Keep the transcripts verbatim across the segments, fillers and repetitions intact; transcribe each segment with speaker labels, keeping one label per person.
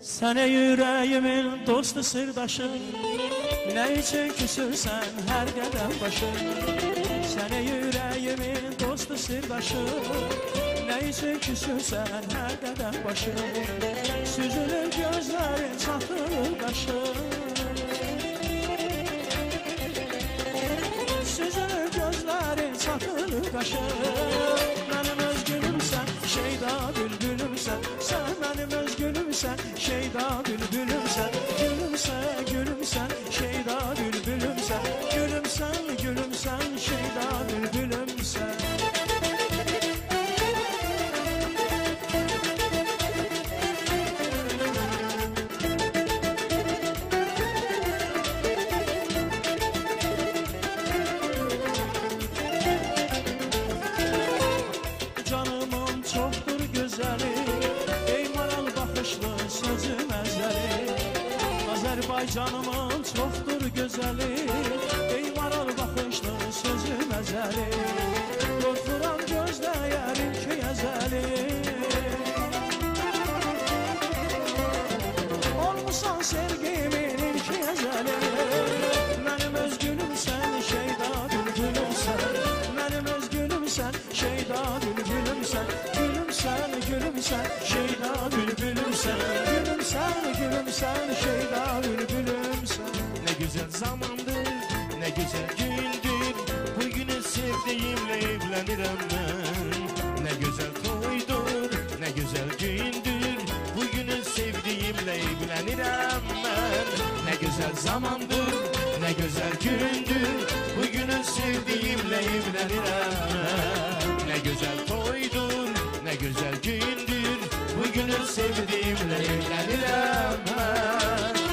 Speaker 1: Sənə yüreğimin dostu sırdaşı, ne için küsürsən her qədəm başı. Sənə yüreğimin dostu sırdaşı, ne için küsürsən her qədəm başı. Süzülür gözlerin çatılır qaşı, süzülür gözlerin çatılır qaşı. Mənim öz gülümsən, şeyda bülbülümsən, sən mənim öz gülümsən, şeyda bülbülümsən. Gülümsə, gülümsən, şeyda bülbülümsən, gülümsən, gülümsən, şeyda bülbülümsən. Canımın çoktur gözəli, ey maral baxışlı sözüm əzəli. Azərbaycanımın çoxdur gözəli, ey maral baxışlı sözüm əzəli. Qorxuram gözləyərim ki əzəli, olmusan sevgimin ilki əzəli. Mənim öz gülümsən, şeyda bülbülümsən, mənim öz gülümsən, şeyda bülbülümsən. Gülümsən, gülümsən, şeyda bülbülümsən, gülümsən, gülümsən, şeyda bülbülümsən.
Speaker 2: Ne güzel zamandır, ne güzel gündür, bugünü sevdiğimle evlenirim ben. Ne güzel toydur, ne güzel gündür, bugünü sevdiğimle evlenirim ben. Ne güzel zamandır, ne güzel gündür, bugünü sevdiğimle evlenirim ben. Ne güzel toydur, ne güzel gündür, bugünü sevdiğimle evlenirim ben.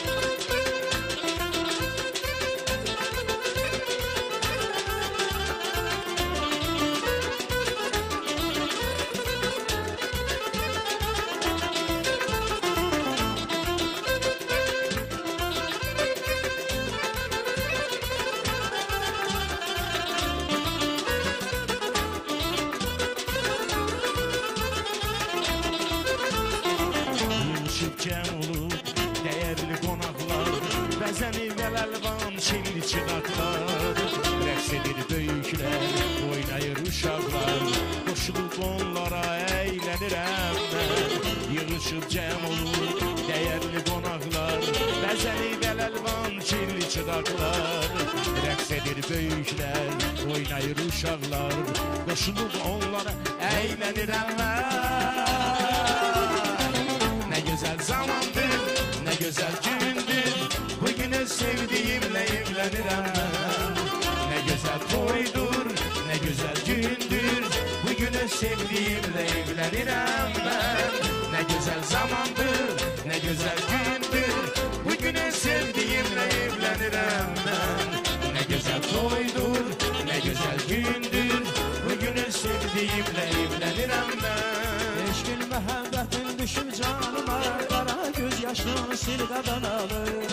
Speaker 2: Şükran olur değerli konaklar, bəzən evvel elvan çilli çıraklar. Rəqs edir böyüklər, oynayır uşaqlar, qoşulub onlara əylənirəm mən. Yığışıb cəm olur değerli konaklar, bəzən evvel elvan çilli çıraklar. Rəqs edir böyüklər, oynayır uşaqlar, qoşulub onlara əylənirəm mən. Ne güzel zamandır, ne güzel gündür, bugünü sevdiğimle evlenirim ben. Ne güzel toydur, ne güzel gündür, bugünü sevdiğimle evlenirim ben. Ne güzel zamandır, ne güzel gündür, bugünü sevdiğimle evlenirim ben. Ne güzel toydur, ne güzel gündür, bugünü sevdiğimle evlenirim ben.
Speaker 1: Eşkin məhəbbətin düşüb canıma, qara göz yaşını sil qadan alır.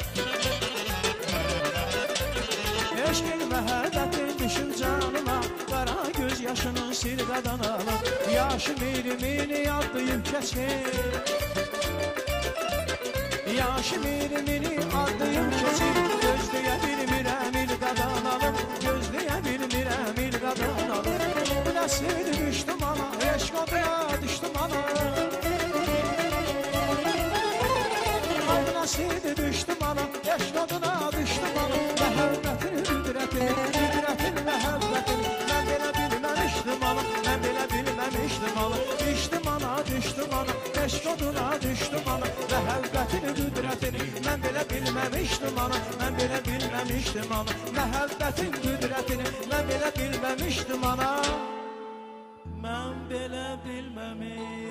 Speaker 1: Eşkin məhəbbətin düşüb canıma, qara göz yaşını sil qadan alır. Yaşım ilimini adlayıb keçir, yaşım ilimini adlayıb keçir. Gözləyə bilmirəm il qadan alır, gözləyə bilmirəm il qadan alır. Bu nəsil düşdüm ana, eşq adına düşdüm ana. Bu nəsil düşdüm ana, eşq adına düşdüm ana. Məhəbbətin qüdrətini, qüdrətin məhəbbətin, mən belə bilməmişdim ana, mən belə bilməmişdim ana. Düşdüm ana, düşdüm ana, eşq adına düşdüm ana. Məhəbbətin qüdrətini, mən belə bilməmişdim ana, mən belə bilməmişdim ana. Məhəbbətin qüdrətini, mən belə bilməmişdim ana, mən belə bilməmişdim.